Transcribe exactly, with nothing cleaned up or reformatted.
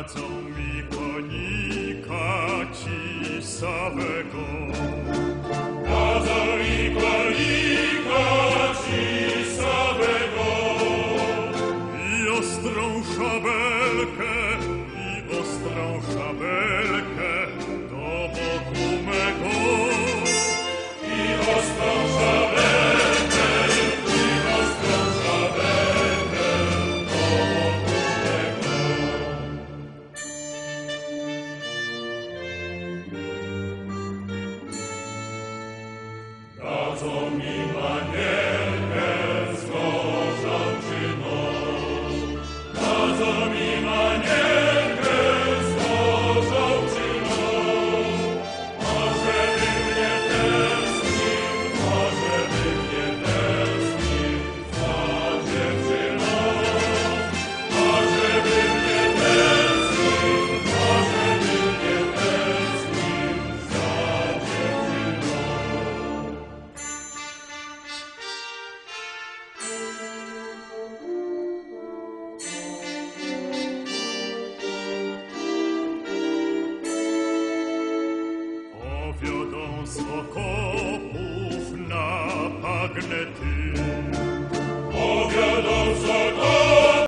dadzą mi konika cisawego. Dadzą mi konika cisawego i ostrą szabelkę, i ostrą szabelkę do boku mego. I ostrą szabelkę, i ostrą szabelkę do boku mego. Dadzą mi manierkę zgorzałczy nóż. Dadzą mi manierkę zgorzałczy nóż. Może by mnie tęsknił, może by mnie tęsknił za dziewczyną. Może by mnie tęsknił, może by mnie tęsknił za dziewczyną. Powiodą z okopów na bagnety